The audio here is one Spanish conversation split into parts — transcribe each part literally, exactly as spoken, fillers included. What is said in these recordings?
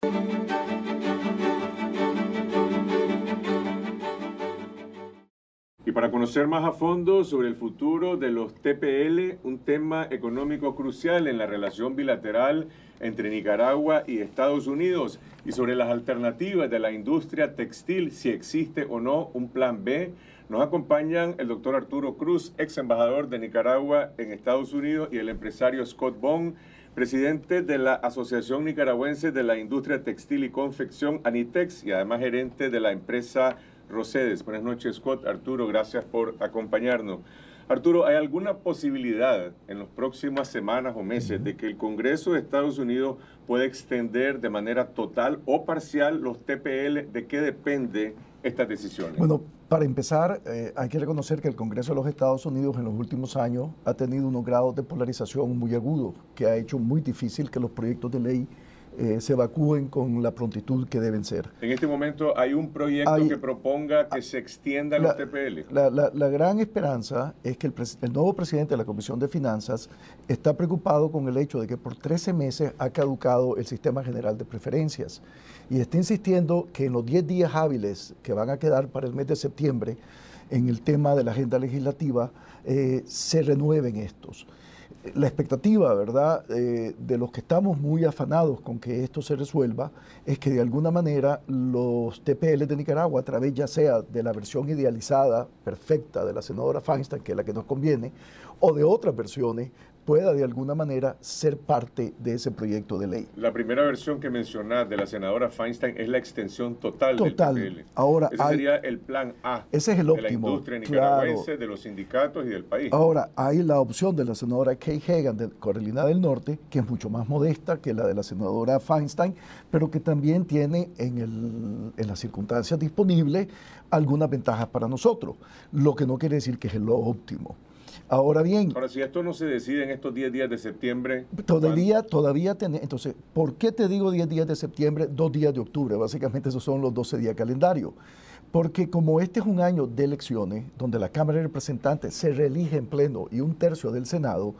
Y para conocer más a fondo sobre el futuro de los T P L, un tema económico crucial en la relación bilateral entre Nicaragua y Estados Unidos, y sobre las alternativas de la industria textil, si existe o no un plan B, nos acompañan el doctor Arturo Cruz, ex embajador de Nicaragua en Estados Unidos, y el empresario Scott Bond, presidente de la Asociación Nicaragüense de la Industria Textil y Confección, ANITEX, y además gerente de la empresa Rosedes. Buenas noches, Scott. Arturo, gracias por acompañarnos. Arturo, ¿hay alguna posibilidad en las próximas semanas o meses de que el Congreso de Estados Unidos pueda extender de manera total o parcial los T P L? ¿De qué depende estas decisiones? Bueno, para empezar, eh, hay que reconocer que el Congreso de los Estados Unidos en los últimos años ha tenido unos grados de polarización muy agudos, que ha hecho muy difícil que los proyectos de ley Eh, se evacúen con la prontitud que deben ser. En este momento hay un proyecto hay, que proponga que se extiendan los T P L. La, la, la gran esperanza es que el, el nuevo presidente de la Comisión de Finanzas está preocupado con el hecho de que por trece meses ha caducado el Sistema General de Preferencias y está insistiendo que en los diez días hábiles que van a quedar para el mes de septiembre en el tema de la agenda legislativa eh, se renueven estos. La expectativa, ¿verdad?, eh, de los que estamos muy afanados con que esto se resuelva es que de alguna manera los T P L de Nicaragua, a través ya sea de la versión idealizada, perfecta de la senadora Feinstein, que es la que nos conviene, o de otras versiones, pueda de alguna manera ser parte de ese proyecto de ley. La primera versión que mencionás de la senadora Feinstein es la extensión total, total. del T P L. Ahora, ese hay, sería el plan A ese es el óptimo, de la industria nicaragüense, claro. de los sindicatos y del país. Ahora, hay la opción de la senadora Kay Hagan de Carolina del Norte, que es mucho más modesta que la de la senadora Feinstein, pero que también tiene en, el, en las circunstancias disponibles algunas ventajas para nosotros, lo que no quiere decir que es lo óptimo. Ahora bien... Ahora, si esto no se decide en estos diez días de septiembre... Todavía, todavía tenemos... Entonces, ¿por qué te digo diez días de septiembre, dos días de octubre? Básicamente esos son los doce días calendario. Porque como este es un año de elecciones, donde la Cámara de Representantes se reelige en pleno y un tercio del Senado,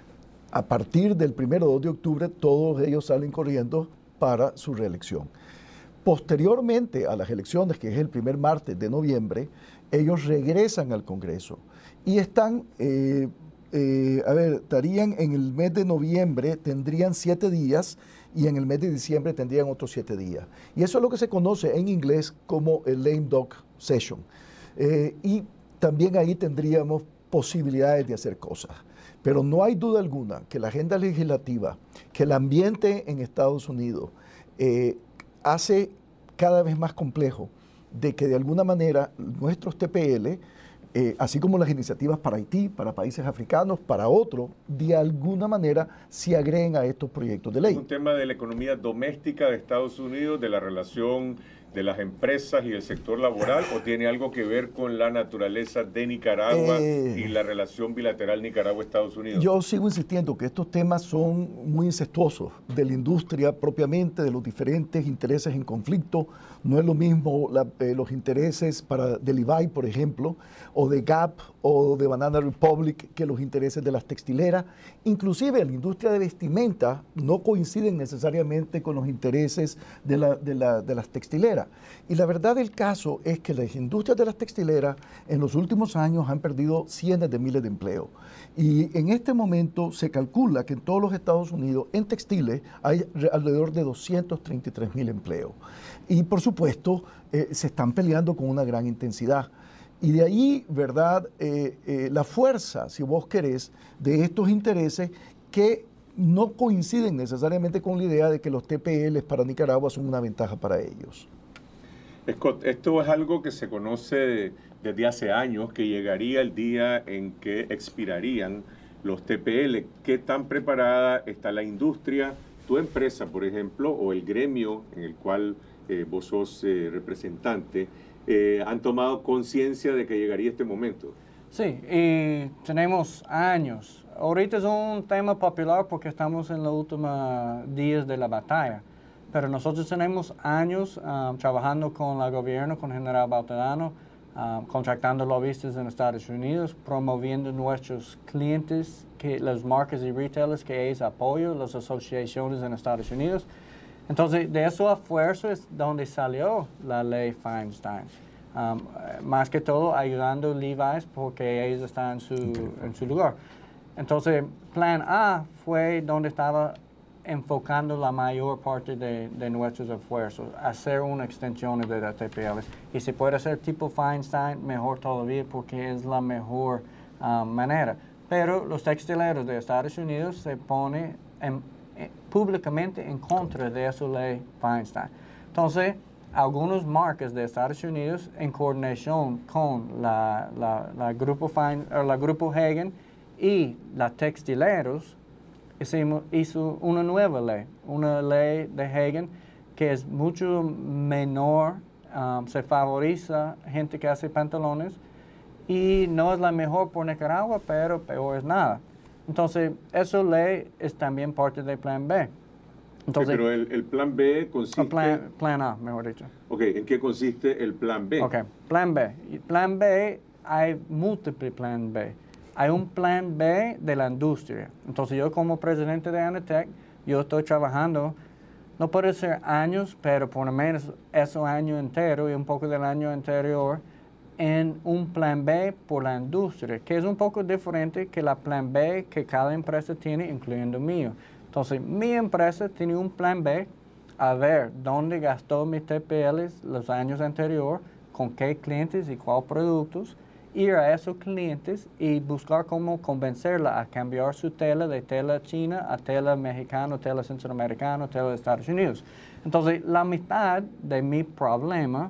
a partir del primero o dos de octubre, todos ellos salen corriendo para su reelección. Posteriormente a las elecciones, que es el primer martes de noviembre, ellos regresan al Congreso y están, eh, eh, a ver, estarían en el mes de noviembre, tendrían siete días y en el mes de diciembre tendrían otros siete días. Y eso es lo que se conoce en inglés como el lame duck session. Eh, y también ahí tendríamos posibilidades de hacer cosas. Pero no hay duda alguna que la agenda legislativa, que el ambiente en Estados Unidos eh, hace cada vez más complejo de que de alguna manera nuestros T P L, eh, así como las iniciativas para Haití, para países africanos, para otros, de alguna manera se agreguen a estos proyectos de ley. ¿Es un tema de la economía doméstica de Estados Unidos, de la relación de las empresas y el sector laboral, o tiene algo que ver con la naturaleza de Nicaragua eh, y la relación bilateral Nicaragua-Estados Unidos? Yo sigo insistiendo que estos temas son muy incestuosos de la industria propiamente, de los diferentes intereses en conflicto. No es lo mismo la, eh, los intereses para de Levi, por ejemplo, o de Gap o de Banana Republic, que los intereses de las textileras. Inclusive la industria de vestimenta no coinciden necesariamente con los intereses de, la, de, la, de las textileras. Y la verdad del caso es que las industrias de las textileras en los últimos años han perdido cientos de miles de empleos. Y en este momento se calcula que en todos los Estados Unidos, en textiles, hay alrededor de doscientos treinta y tres mil empleos. Y por supuesto, eh, se están peleando con una gran intensidad. Y de ahí, ¿verdad?, eh, eh, la fuerza, si vos querés, de estos intereses que no coinciden necesariamente con la idea de que los T P Ls para Nicaragua son una ventaja para ellos. Scott, esto es algo que se conoce desde hace años, que llegaría el día en que expirarían los T P L. ¿Qué tan preparada está la industria, tu empresa, por ejemplo, o el gremio en el cual eh, vos sos eh, representante, eh, han tomado conciencia de que llegaría este momento? Sí, y tenemos años. Ahorita es un tema popular porque estamos en los últimos días de la batalla. Pero nosotros tenemos años um, trabajando con el gobierno, con General Bautadano, um, contratando lobbyistas en Estados Unidos, promoviendo nuestros clientes, que las marcas y retailers que ellos apoyan, las asociaciones en Estados Unidos. Entonces, de esos esfuerzos es donde salió la ley Feinstein. Um, más que todo, ayudando a Levi's porque ellos están en su, en su lugar. Entonces, plan A fue donde estaba enfocando la mayor parte de, de nuestros esfuerzos, hacer una extensión de las T P Ls. Y si puede ser tipo Feinstein, mejor todavía porque es la mejor um, manera. Pero los textileros de Estados Unidos se ponen en, en, públicamente en contra de esa ley Feinstein. Entonces, algunas marcas de Estados Unidos, en coordinación con la, la, la, grupo, Fein, o la grupo Hagen y los textileros, hicimos, hizo una nueva ley, una ley de Hagen que es mucho menor, um, se favoriza gente que hace pantalones y no es la mejor por Nicaragua, pero peor es nada. Entonces, esa ley es también parte del plan B. Entonces, okay, pero el, el plan B consiste... Plan, plan A, mejor dicho. Ok, ¿en qué consiste el plan B? Ok, plan B. Plan B, hay múltiples plan B. Hay un plan B de la industria. Entonces yo como presidente de Anatec, yo estoy trabajando, no puede ser años, pero por lo menos ese año entero y un poco del año anterior, en un plan B por la industria, que es un poco diferente que la plan B que cada empresa tiene, incluyendo mío. Entonces mi empresa tiene un plan B a ver dónde gastó mis T P Ls los años anteriores, con qué clientes y cuáles productos, ir a esos clientes y buscar cómo convencerla a cambiar su tela de tela china a tela mexicana, tela centroamericana, tela de Estados Unidos. Entonces, la mitad de mi problema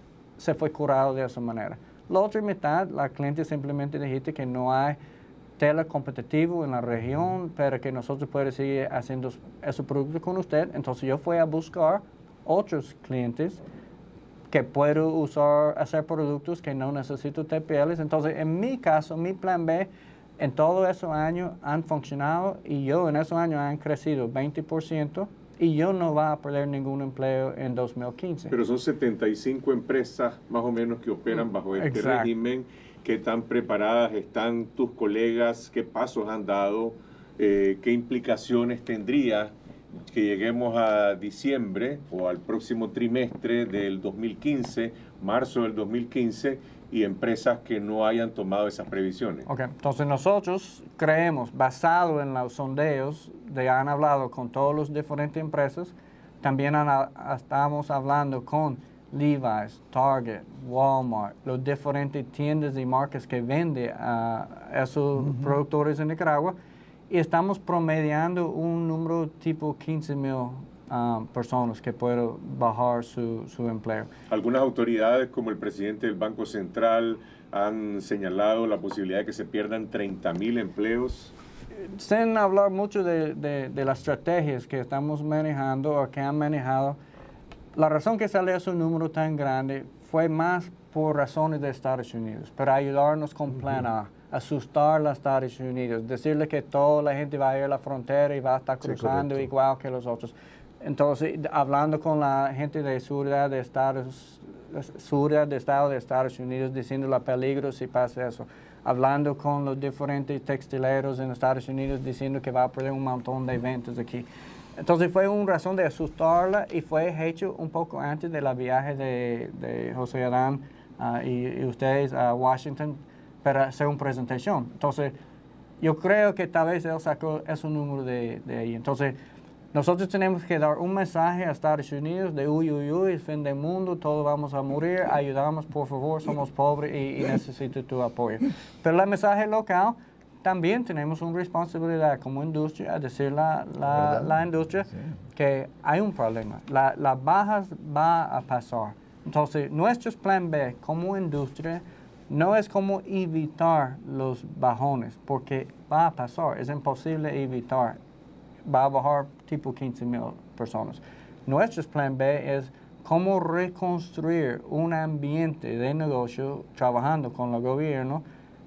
se fue curado de esa manera. La otra mitad, la cliente simplemente dijiste que no hay tela competitiva en la región, pero que nosotros podemos seguir haciendo esos productos con usted. Entonces, yo fui a buscar otros clientes que puedo usar, hacer productos que no necesito T P Ls. Entonces, en mi caso, mi plan B, en todos esos años han funcionado y yo en esos años han crecido veinte por ciento y yo no voy a perder ningún empleo en dos mil quince. Pero son setenta y cinco empresas más o menos que operan bajo este Exacto. régimen. ¿Qué tan preparadas están tus colegas? ¿Qué pasos han dado? Eh, ¿Qué implicaciones tendría que lleguemos a diciembre o al próximo trimestre del dos mil quince, marzo del dos mil quince, y empresas que no hayan tomado esas previsiones? Ok, entonces nosotros creemos, basado en los sondeos, de han hablado con todas las diferentes empresas, también han, estamos hablando con Levi's, Target, Walmart, los diferentes tiendas y marcas que venden a esos uh-huh. productores en Nicaragua, y estamos promediando un número tipo quince mil um, personas que pueden bajar su, su empleo. Algunas autoridades, como el presidente del Banco Central, han señalado la posibilidad de que se pierdan treinta mil empleos. Sin hablar mucho de, de, de las estrategias que estamos manejando o que han manejado, la razón que salió ese número tan grande fue más por razones de Estados Unidos, para ayudarnos con Plan A. Asustar a los Estados Unidos, decirle que toda la gente va a ir a la frontera y va a estar cruzando sí, igual que los otros. Entonces, hablando con la gente de seguridad de Estados, seguridad de Estado de Estados Unidos, diciendo los peligros si pasa eso. Hablando con los diferentes textileros en Estados Unidos, diciendo que va a perder un montón de ventas aquí. Entonces, fue una razón de asustarla y fue hecho un poco antes de la viaje de, de José Adán uh, y, y ustedes a Washington para hacer una presentación. Entonces, yo creo que tal vez él sacó ese número de, de ahí. Entonces, nosotros tenemos que dar un mensaje a Estados Unidos de uy, uy, uy, fin del mundo, todos vamos a morir, ayudamos, por favor, somos pobres y, y necesito tu apoyo. Pero el mensaje local, también tenemos una responsabilidad como industria, a decir la, la, la industria sí. que hay un problema. Las la bajas va a pasar. Entonces, nuestro plan B como industria no es como evitar los bajones, porque va a pasar, es imposible evitar. Va a bajar tipo quince mil personas. Nuestro plan B es cómo reconstruir un ambiente de negocio trabajando con el gobierno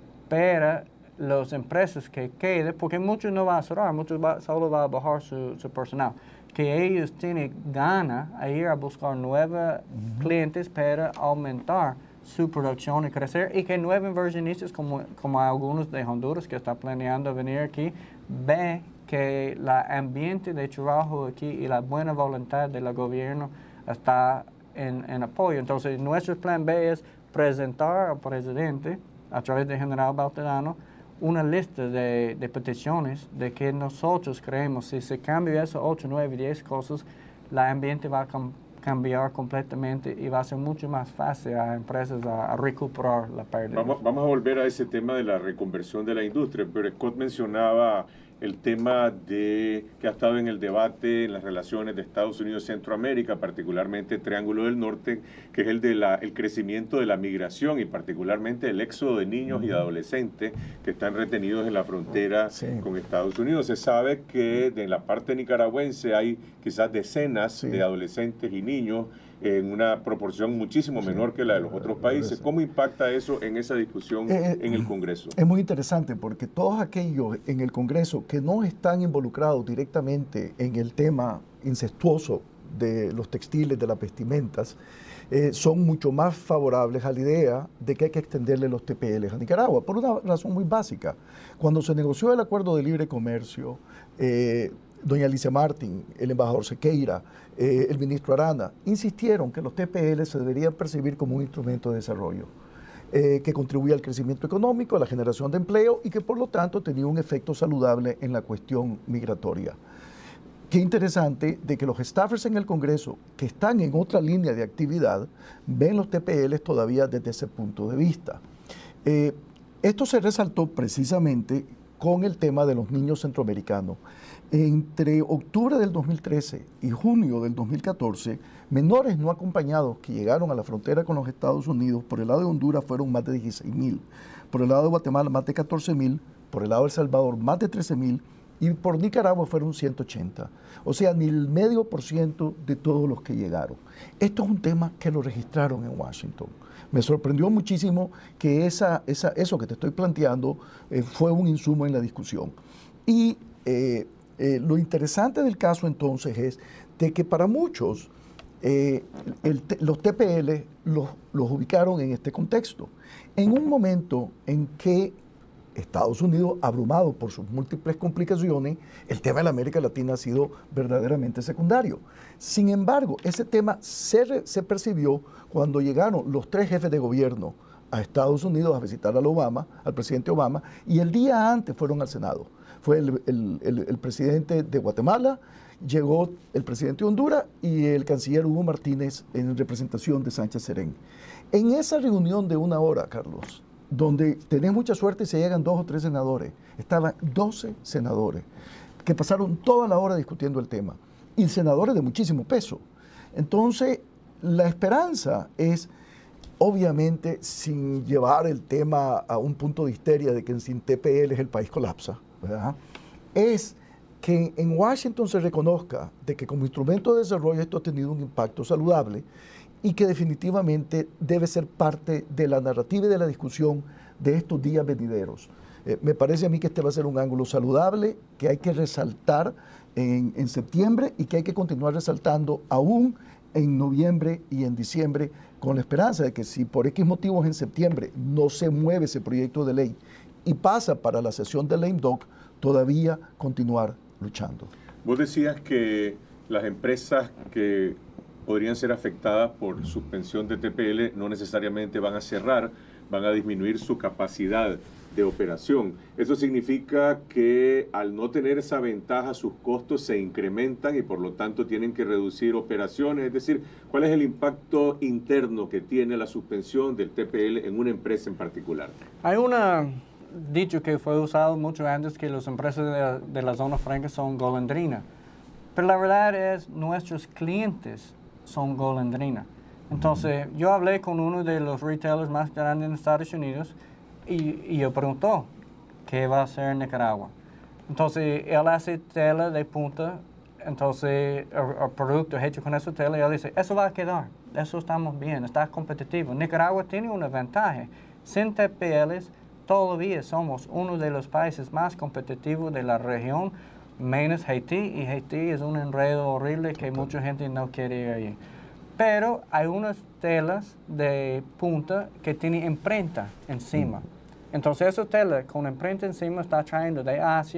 para las empresas que queden, porque muchos no van a cerrar, muchos va, solo van a bajar su, su personal, que ellos tienen ganas de ir a buscar nuevos uh-huh. clientes para aumentar su producción y crecer, y que nuevos inversionistas como, como algunos de Honduras que están planeando venir aquí, ve que el ambiente de trabajo aquí y la buena voluntad del gobierno está en, en apoyo. Entonces, nuestro plan B es presentar al presidente, a través del general Baltodano, una lista de, de peticiones de que nosotros creemos, si se cambia esas ocho, nueve, diez cosas, el ambiente va a cam cambiar completamente y va a ser mucho más fácil a empresas a, a recuperar la pérdida. Vamos, vamos a volver a ese tema de la reconversión de la industria, pero Scott mencionaba el tema de que ha estado en el debate en las relaciones de Estados Unidos y Centroamérica, particularmente Triángulo del Norte, que es el de la, el crecimiento de la migración y particularmente el éxodo de niños y adolescentes que están retenidos en la frontera sí. con Estados Unidos. Se sabe que de la parte nicaragüense hay quizás decenas sí. de adolescentes y niños en una proporción muchísimo menor que la de los otros países. ¿Cómo impacta eso en esa discusión eh, en el Congreso? Es muy interesante porque todos aquellos en el Congreso que no están involucrados directamente en el tema incestuoso de los textiles, de las vestimentas, eh, son mucho más favorables a la idea de que hay que extenderle los T P Ls a Nicaragua, por una razón muy básica. Cuando se negoció el acuerdo de libre comercio, eh, doña Alicia Martín, el embajador Sequeira, eh, el ministro Arana, insistieron que los T P L se deberían percibir como un instrumento de desarrollo, eh, que contribuía al crecimiento económico, a la generación de empleo y que por lo tanto tenía un efecto saludable en la cuestión migratoria. Qué interesante de que los staffers en el Congreso, que están en otra línea de actividad, ven los T P Ls todavía desde ese punto de vista. Eh, esto se resaltó precisamente con el tema de los niños centroamericanos. Entre octubre del dos mil trece y junio del dos mil catorce, menores no acompañados que llegaron a la frontera con los Estados Unidos por el lado de Honduras fueron más de dieciséis mil, por el lado de Guatemala más de catorce mil, por el lado de El Salvador más de trece mil y por Nicaragua fueron ciento ochenta. O sea, ni el medio por ciento de todos los que llegaron. Esto es un tema que lo registraron en Washington. Me sorprendió muchísimo que esa, esa, eso que te estoy planteando eh, fue un insumo en la discusión. Y eh, eh, lo interesante del caso entonces es de que para muchos eh, el, los T P L los, los ubicaron en este contexto. En un momento en que Estados Unidos, abrumado por sus múltiples complicaciones, el tema de la América Latina ha sido verdaderamente secundario. Sin embargo, ese tema se, se percibió cuando llegaron los tres jefes de gobierno a Estados Unidos a visitar al Obama, al presidente Obama, y el día antes fueron al Senado. Fue el, el, el, el presidente de Guatemala, llegó el presidente de Honduras y el canciller Hugo Martínez en representación de Sánchez Serén. En esa reunión de una hora, Carlos, donde tenés mucha suerte y se llegan dos o tres senadores, estaban doce senadores que pasaron toda la hora discutiendo el tema, y senadores de muchísimo peso. Entonces, la esperanza es, obviamente, sin llevar el tema a un punto de histeria de que sin T P L el país colapsa, ¿verdad?, es que en Washington se reconozca de que como instrumento de desarrollo esto ha tenido un impacto saludable y que definitivamente debe ser parte de la narrativa y de la discusión de estos días venideros. Eh, me parece a mí que este va a ser un ángulo saludable, que hay que resaltar en, en septiembre y que hay que continuar resaltando aún en noviembre y en diciembre, con la esperanza de que si por X motivos en septiembre no se mueve ese proyecto de ley y pasa para la sesión del lame dog, todavía continuar luchando. Vos decías que las empresas que podrían ser afectadas por suspensión de T P L no necesariamente van a cerrar, van a disminuir su capacidad de operación. Eso significa que al no tener esa ventaja sus costos se incrementan y por lo tanto tienen que reducir operaciones. Es decir, ¿cuál es el impacto interno que tiene la suspensión del T P L en una empresa en particular? Hay un dicho que fue usado mucho antes, que las empresas de, de la zona franca son golondrina, pero la verdad es nuestros clientes son golondrina. Entonces, yo hablé con uno de los retailers más grandes en Estados Unidos y, y yo preguntó, ¿qué va a hacer en Nicaragua? Entonces, él hace tela de punta, entonces, el producto hecho con esa tela, y él dice, eso va a quedar, eso estamos bien, está competitivo. Nicaragua tiene una ventaja. Sin T P Ls, todavía somos uno de los países más competitivos de la región, menos Haití, y Haití es un enredo horrible que mucha gente no quiere ir allí. Pero hay unas telas de punta que tienen imprenta encima. Entonces esa tela con imprenta encima está trayendo de Asia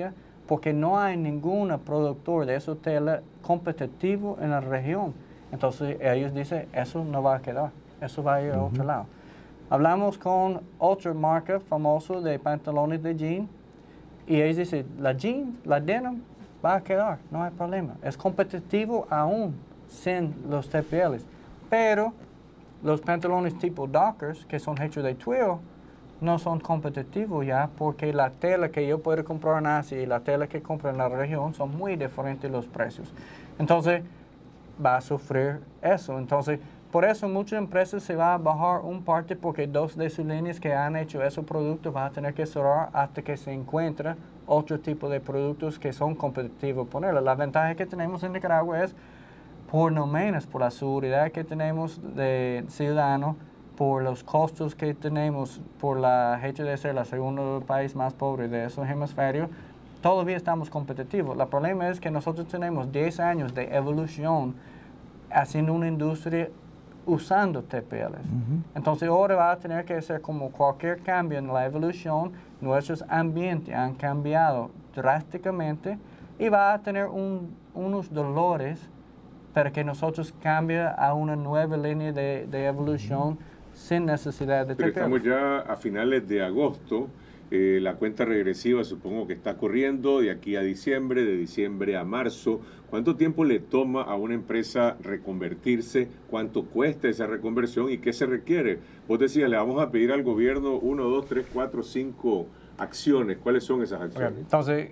porque no hay ningún productor de esos telas competitivo en la región. Entonces ellos dicen, eso no va a quedar, eso va a ir uh-huh. a otro lado. Hablamos con otra marca famosa de pantalones de jean y ellos dicen, la jean, la denim, va a quedar, no hay problema. Es competitivo aún sin los T P Ls, pero los pantalones tipo Dockers, que son hechos de twill, no son competitivos ya porque la tela que yo puedo comprar en Asia y la tela que compro en la región son muy diferentes los precios. Entonces, va a sufrir eso. Entonces, por eso muchas empresas se van a bajar un parte porque dos de sus líneas que han hecho esos productos van a tener que cerrar hasta que se encuentre otro tipo de productos que son competitivos. Ponerlo. La ventaja que tenemos en Nicaragua es, por lo menos por la seguridad que tenemos de ciudadanos, por los costos que tenemos, por la hecho de ser el segundo país más pobre de esos hemisferios, todavía estamos competitivos. El problema es que nosotros tenemos diez años de evolución haciendo una industria usando T P Ls. Uh-huh. Entonces ahora va a tener que ser como cualquier cambio en la evolución, nuestros ambientes han cambiado drásticamente y va a tener un, unos dolores para que nosotros cambie a una nueva línea de, de evolución uh-huh. sin necesidad de Pero T P Ls. Estamos ya a finales de agosto, eh, la cuenta regresiva supongo que está corriendo de aquí a diciembre, de diciembre a marzo. ¿Cuánto tiempo le toma a una empresa reconvertirse? ¿Cuánto cuesta esa reconversión y qué se requiere? Vos decías, le vamos a pedir al gobierno uno, dos, tres, cuatro, cinco acciones. ¿Cuáles son esas acciones? Okay. Entonces,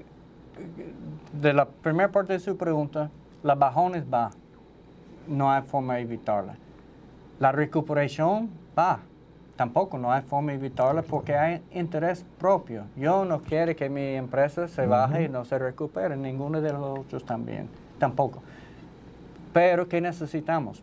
de la primera parte de su pregunta, la bajones va, no hay forma de evitarla. La recuperación va, tampoco no hay forma de evitarla porque hay interés propio. Yo no quiero que mi empresa se baje uh-huh. y no se recupere, ninguno de los otros también, tampoco. Pero, ¿qué necesitamos?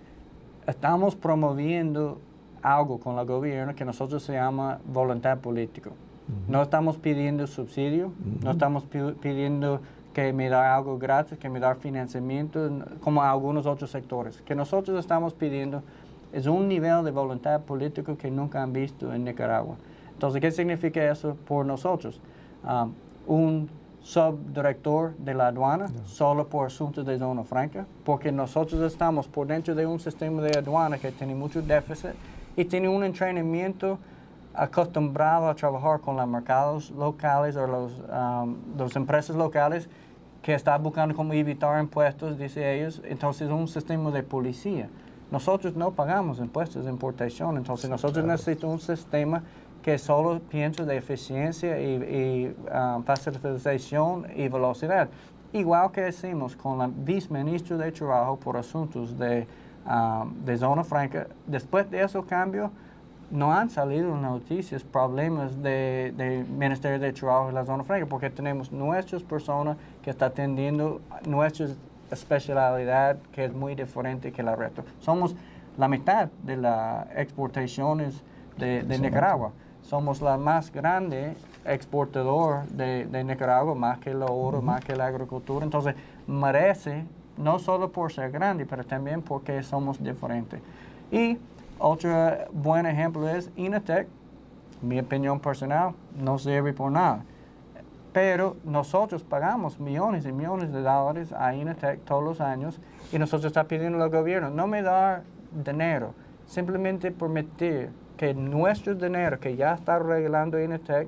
Estamos promoviendo algo con el gobierno que nosotros se llama voluntad política. Uh-huh. No estamos pidiendo subsidio, uh-huh. no estamos pi- pidiendo que me da algo gratis, que me da financiamiento, como algunos otros sectores. Que nosotros estamos pidiendo es un nivel de voluntad política que nunca han visto en Nicaragua. Entonces, ¿qué significa eso por nosotros? Um, un subdirector de la aduana no. solo por asuntos de zona franca, porque nosotros estamos por dentro de un sistema de aduana que tiene mucho déficit y tiene un entrenamiento acostumbrado a trabajar con los mercados locales o los, um, las empresas locales que están buscando cómo evitar impuestos, dice ellos. Entonces, un sistema de policía. Nosotros no pagamos impuestos de importación, entonces sí, nosotros claro. necesitamos un sistema que solo piensa de eficiencia y, y um, facilitación y velocidad. Igual que hicimos con la viceministra de Trabajo por asuntos de, um, de zona franca. Después de esos cambios, no han salido noticias, problemas de, de Ministerio de Trabajo en la zona franca, porque tenemos nuestras personas que están atendiendo nuestras especialidad que es muy diferente que la resto. Somos la mitad de las exportaciones de, de Nicaragua. Somos la más grande exportador de, de Nicaragua, más que el oro, uh-huh. más que la agricultura. Entonces, merece, no solo por ser grande, pero también porque somos diferentes. Y otro buen ejemplo es Inatec. Mi opinión personal, no sirve por nada. Pero nosotros pagamos millones y millones de dólares a Inatec todos los años y nosotros estamos pidiendo al gobierno no me dar dinero, simplemente permitir que nuestro dinero que ya está regalando Inatec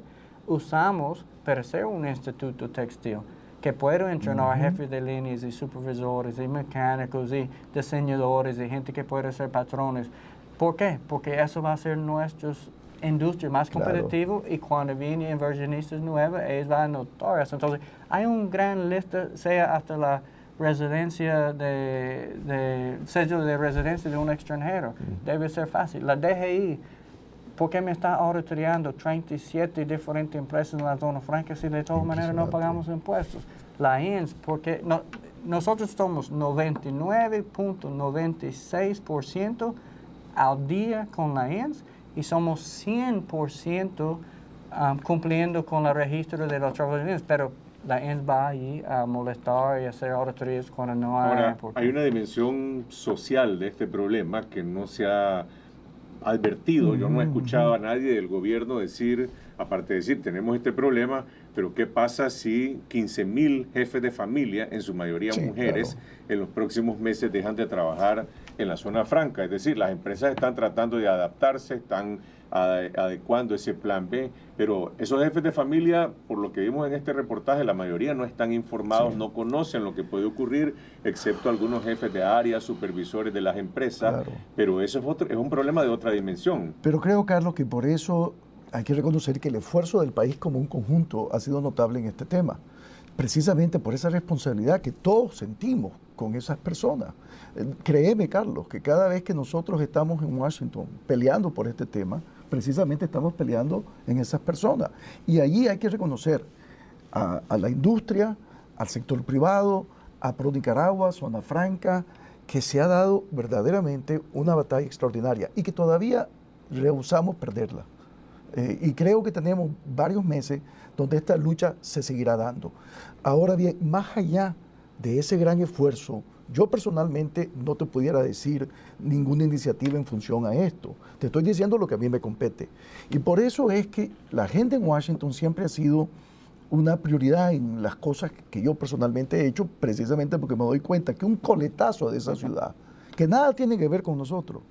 usamos para ser un instituto textil que pueda entrenar uh-huh. jefes de líneas y supervisores y mecánicos y diseñadores y gente que pueda ser patrones. ¿Por qué? Porque eso va a ser nuestros industria más competitiva claro. y cuando vienen inversionistas nuevos, ellos van a notar eso. Entonces, hay una gran lista, sea hasta la residencia de, de sello de residencia de un extranjero. Mm. Debe ser fácil. La D G I, ¿por qué me está auditoreando treinta y siete diferentes empresas en la zona franca si de todas maneras no pagamos impuestos? La I N S, porque no, nosotros somos noventa y nueve punto noventa y seis por ciento al día con la I N S y somos cien por ciento um, cumpliendo con el registro de los trabajadores, pero la I N S va allí a molestar y hacer auditorías cuando no hay... Ahora, hay una dimensión social de este problema que no se ha advertido. Yo no he Ujú, escuchado ujú. a nadie del gobierno decir, aparte de decir, tenemos este problema, pero ¿qué pasa si quince mil jefes de familia, en su mayoría Sí, mujeres, claro. en los próximos meses dejan de trabajar en la zona franca? Es decir, las empresas están tratando de adaptarse, están ade- adecuando ese plan B, pero esos jefes de familia, por lo que vimos en este reportaje, la mayoría no están informados, Sí. no conocen lo que puede ocurrir, excepto algunos jefes de área, supervisores de las empresas, Claro. pero eso es, otro, es un problema de otra dimensión. Pero creo, Carlos, que por eso hay que reconocer que el esfuerzo del país como un conjunto ha sido notable en este tema, precisamente por esa responsabilidad que todos sentimos con esas personas. Eh, Créeme, Carlos, que cada vez que nosotros estamos en Washington peleando por este tema, precisamente estamos peleando en esas personas. Y allí hay que reconocer a, a la industria, al sector privado, a Pro Nicaragua, Zona Franca, que se ha dado verdaderamente una batalla extraordinaria y que todavía rehusamos perderla. Eh, y creo que tenemos varios meses donde esta lucha se seguirá dando. Ahora bien, más allá de ese gran esfuerzo, yo personalmente no te pudiera decir ninguna iniciativa en función a esto. Te estoy diciendo lo que a mí me compete. Y por eso es que la gente en Washington siempre ha sido una prioridad en las cosas que yo personalmente he hecho, precisamente porque me doy cuenta que un coletazo de esa ciudad, que nada tiene que ver con nosotros,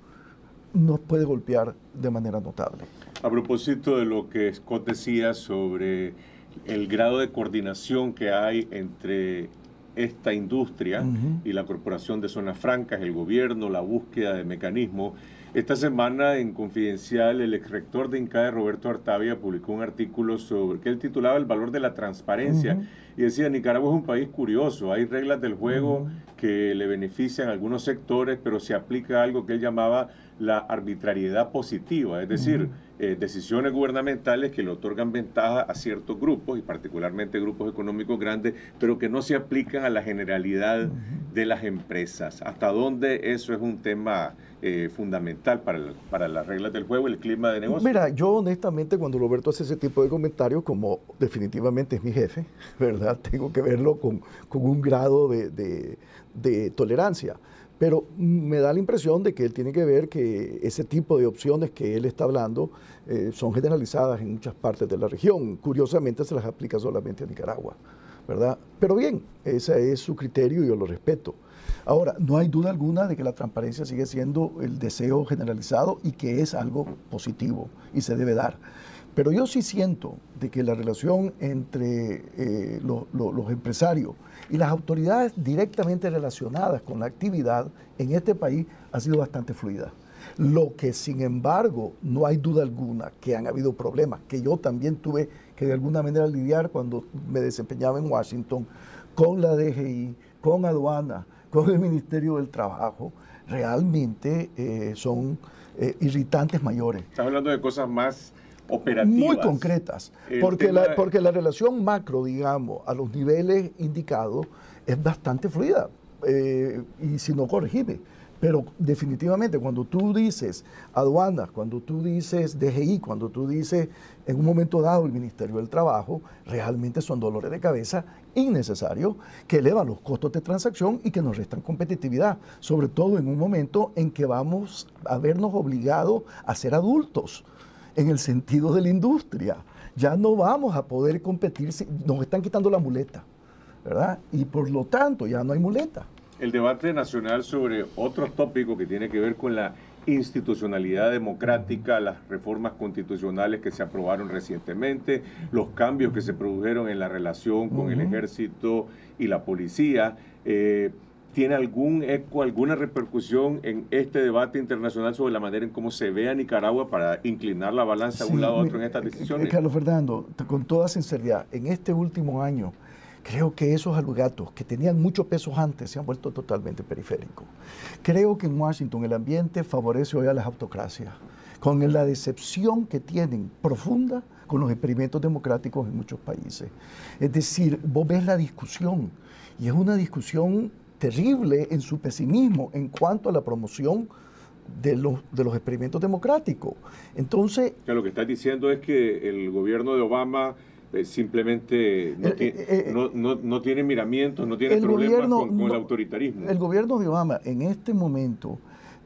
nos puede golpear de manera notable. A propósito de lo que Scott decía sobre el grado de coordinación que hay entre esta industria Uh-huh. y la Corporación de Zonas Francas, el gobierno, la búsqueda de mecanismos. Esta semana en Confidencial, el exrector de INCAE, Roberto Artavia, publicó un artículo sobre que él titulaba El valor de la transparencia. Uh-huh. Y decía, Nicaragua es un país curioso, hay reglas del juego Uh-huh. que le benefician a algunos sectores, pero se aplica algo que él llamaba la arbitrariedad positiva, es decir, Uh-huh. eh, decisiones gubernamentales que le otorgan ventaja a ciertos grupos, y particularmente grupos económicos grandes, pero que no se aplican a la generalidad Uh-huh. de las empresas. ¿Hasta dónde eso es un tema eh, fundamental para, el- para las reglas del juego y el clima de negocio? Mira, yo honestamente cuando Roberto hace ese tipo de comentarios, como definitivamente es mi jefe, ¿verdad? Tengo que verlo con, con un grado de, de- de tolerancia. Pero me da la impresión de que él tiene que ver que ese tipo de opciones que él está hablando eh, son generalizadas en muchas partes de la región. Curiosamente se las aplica solamente a Nicaragua, ¿verdad? Pero bien, ese es su criterio y yo lo respeto. Ahora, no hay duda alguna de que la transparencia sigue siendo el deseo generalizado y que es algo positivo y se debe dar. Pero yo sí siento de que la relación entre eh, lo- lo- los empresarios y las autoridades directamente relacionadas con la actividad en este país ha sido bastante fluida. Lo que, sin embargo, no hay duda alguna que han habido problemas, que yo también tuve que de alguna manera lidiar cuando me desempeñaba en Washington con la D G I, con aduana, con el Ministerio del Trabajo, realmente eh, son eh, irritantes mayores. Estás hablando de cosas más operativas. Muy concretas, El porque tema la, de- porque la relación macro, digamos, a los niveles indicados es bastante fluida, eh, y si no, corregime. Pero definitivamente cuando tú dices aduanas, cuando tú dices D G I, cuando tú dices en un momento dado el Ministerio del Trabajo, realmente son dolores de cabeza innecesarios que elevan los costos de transacción y que nos restan competitividad, sobre todo en un momento en que vamos a vernos obligados a ser adultos en el sentido de la industria. Ya no vamos a poder competir, si nos están quitando la muleta, ¿verdad? Y por lo tanto ya no hay muleta. El debate nacional sobre otro tópico que tiene que ver con la institucionalidad democrática, las reformas constitucionales que se aprobaron recientemente, los cambios que se produjeron en la relación con Uh-huh. el ejército y la policía. Eh, ¿Tiene algún eco, alguna repercusión en este debate internacional sobre la manera en cómo se ve a Nicaragua para inclinar la balanza de un Sí, lado a otro mi- en estas eh, decisiones? eh, Carlos Fernando, t- con toda sinceridad, en este último año, creo que esos alegatos que tenían mucho peso antes se han vuelto totalmente periféricos. Creo que en Washington el ambiente favorece hoy a las autocracias, con la decepción que tienen profunda con los experimentos democráticos en muchos países. Es decir, vos ves la discusión, y es una discusión terrible en su pesimismo en cuanto a la promoción de los, de los experimentos democráticos. Entonces, Que lo que estás diciendo es que el gobierno de Obama eh, simplemente no, Eh, ti- eh, eh, no, no, no tiene miramientos, no tiene el problemas gobierno con, con el no- autoritarismo. el gobierno de Obama en este momento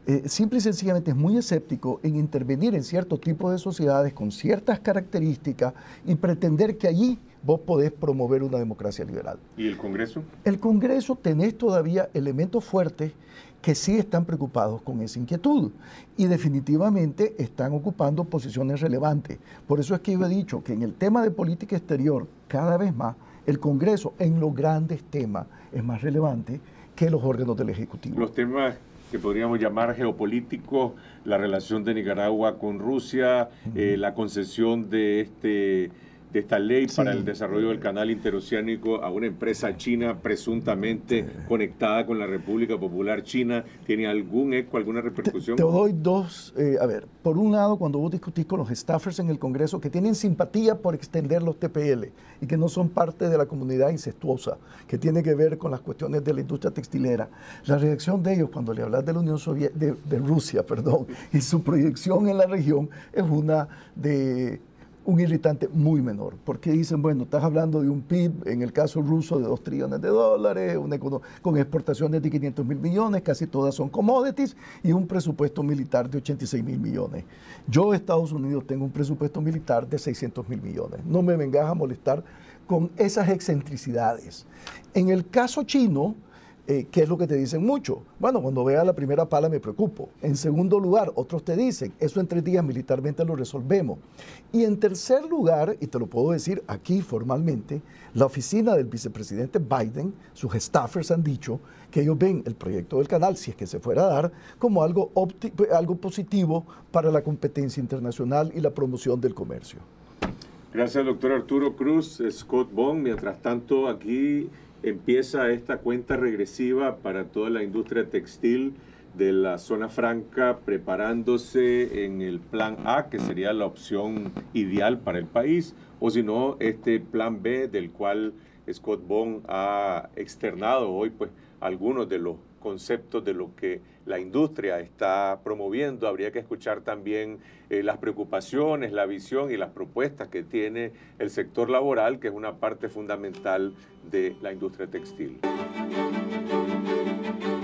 eh, simple y sencillamente es muy escéptico en intervenir en cierto tipo de sociedades con ciertas características y pretender que allí vos podés promover una democracia liberal. ¿Y el Congreso? El Congreso tenés todavía elementos fuertes que sí están preocupados con esa inquietud y definitivamente están ocupando posiciones relevantes. Por eso es que yo he dicho que en el tema de política exterior, cada vez más, el Congreso en los grandes temas es más relevante que los órganos del Ejecutivo. Los temas que podríamos llamar geopolíticos, la relación de Nicaragua con Rusia, uh-huh. eh, la concesión de este... de esta ley sí. para el desarrollo del canal interoceánico a una empresa china presuntamente sí. conectada con la República Popular China, ¿tiene algún eco, alguna repercusión? Te, te doy dos, eh, a ver, por un lado, cuando vos discutís con los staffers en el Congreso que tienen simpatía por extender los T P L y que no son parte de la comunidad incestuosa, que tiene que ver con las cuestiones de la industria textilera, la reacción de ellos cuando le hablas de la Unión Soviética, de, de Rusia, perdón, y su proyección en la región es una de... un irritante muy menor, porque dicen, bueno, estás hablando de un P I B, en el caso ruso, de dos trillones de dólares, una con exportaciones de quinientos mil millones, casi todas son commodities, y un presupuesto militar de ochenta y seis mil millones. Yo, Estados Unidos, tengo un presupuesto militar de seiscientos mil millones. No me vengas a molestar con esas excentricidades. En el caso chino, Eh, ¿qué es lo que te dicen mucho? Bueno, cuando vea la primera pala me preocupo. En segundo lugar, otros te dicen, eso en tres días militarmente lo resolvemos. Y en tercer lugar, y te lo puedo decir aquí formalmente, la oficina del vicepresidente Biden, sus staffers han dicho que ellos ven el proyecto del canal, si es que se fuera a dar, como algo, algo positivo para la competencia internacional y la promoción del comercio. Gracias, doctor Arturo Cruz. Scott Bond, mientras tanto, aquí empieza esta cuenta regresiva para toda la industria textil de la zona franca, preparándose en el plan A, que sería la opción ideal para el país, o si no, este plan B, del cual Scott Bond ha externado hoy pues algunos de los conceptos de lo que la industria está promoviendo. Habría que escuchar también eh, las preocupaciones, la visión y las propuestas que tiene el sector laboral, que es una parte fundamental de la industria textil.